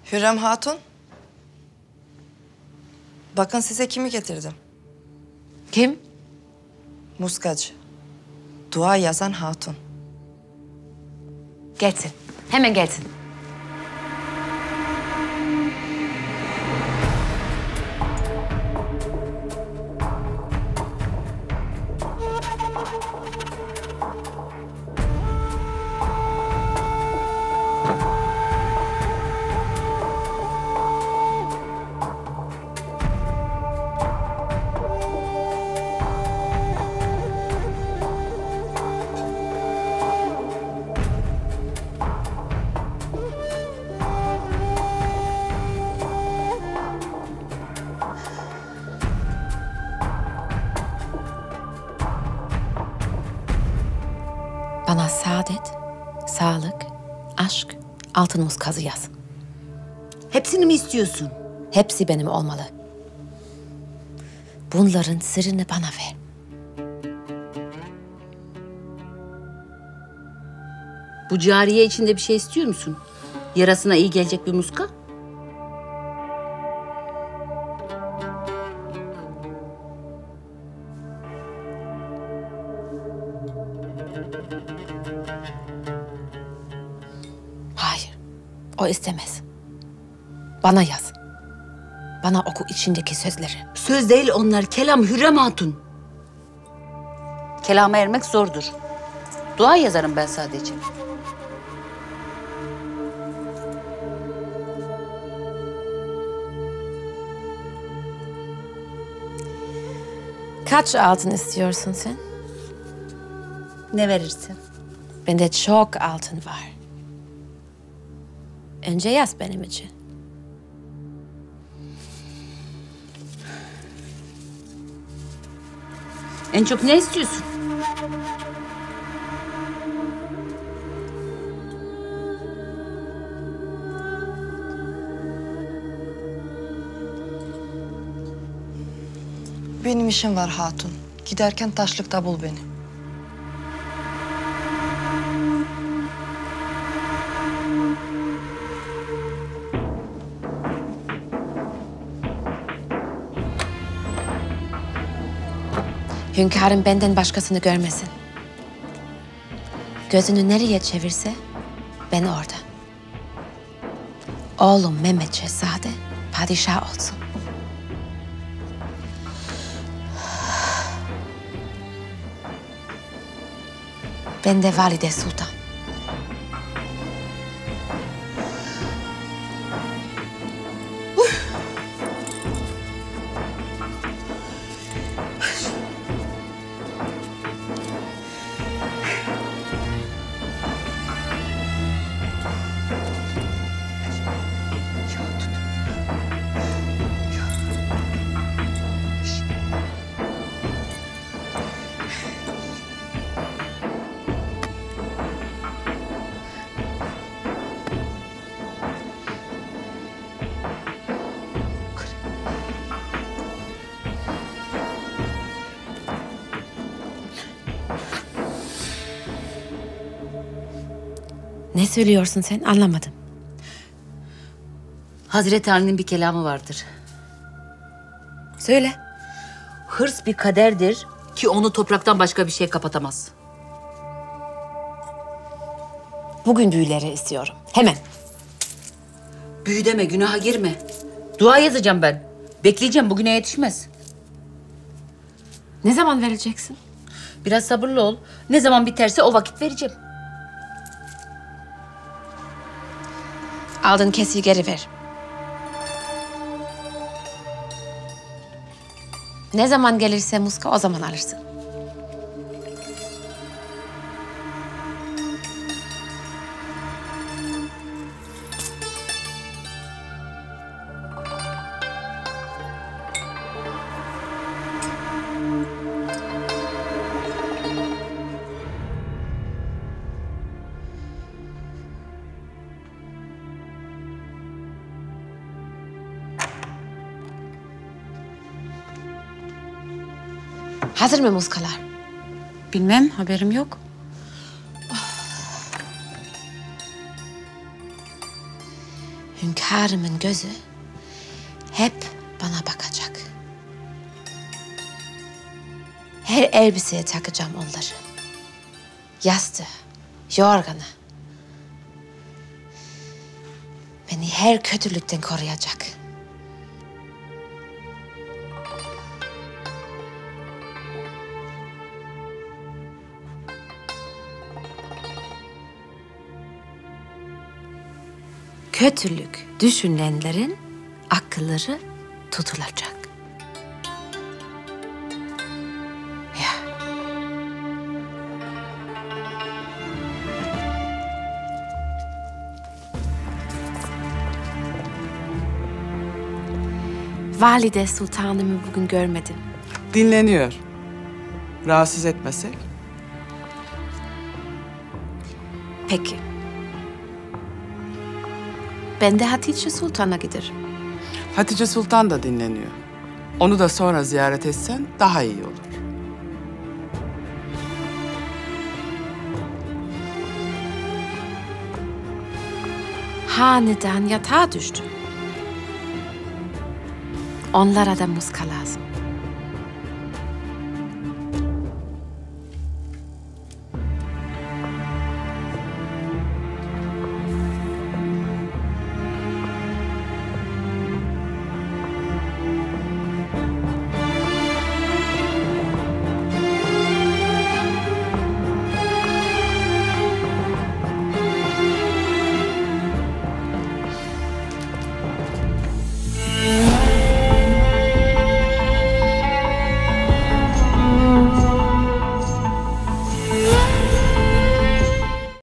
Hürrem Hatun. Bakın size kimi getirdim. Kim? Muskacı. Dua yazan hatun. Gelsin. Hemen gelsin. Bana saadet, sağlık, aşk, altın muskazı yaz. Hepsini mi istiyorsun? Hepsi benim olmalı. Bunların sırrını bana ver. Bu cariye içinde bir şey istiyor musun? Yarasına iyi gelecek bir muska? Hayır, o istemez. Bana yaz. Bana oku içindeki sözleri. Söz değil onlar, kelam Hürrem Hatun. Kelama ermek zordur. Dua yazarım ben sadece. Kaç altın istiyorsun sen? Ne verirsin? Bende çok altın var. Önce yaz benim için. En çok ne istiyorsun? Benim işim var hatun. Giderken taşlıkta bul beni. Hünkârım benden başkasını görmesin. Gözünü nereye çevirse ben orada. Oğlum Mehmet Şehzade padişah olsun. Ben de Valide Sultan. Ne söylüyorsun sen? Anlamadım. Hazreti Ali'nin bir kelamı vardır. Söyle. Hırs bir kaderdir ki onu topraktan başka bir şey kapatamaz. Bugün büyüleri istiyorum. Hemen. Büyü deme, günaha girme. Dua yazacağım ben. Bekleyeceğim, bugüne yetişmez. Ne zaman vereceksin? Biraz sabırlı ol. Ne zaman biterse o vakit vereceğim. Aldığın kesiyi geri ver. Ne zaman gelirse muska o zaman alırsın. Hazır mı muskalar? Bilmem, haberim yok. hünkârımın gözü hep bana bakacak. Her elbiseye takacağım onları. Yastığı, yorganı. Beni her kötülükten koruyacak. Kötülük düşünenlerin akılları tutulacak. Ya. Valide Sultanımı bugün görmedim. Dinleniyor. Rahatsız etmesek? Peki. Ben de Hatice Sultan'a giderim. Hatice Sultan da dinleniyor. Onu da sonra ziyaret etsen daha iyi olur. Hanedan yatağa düştü. Onlara da muska lazım.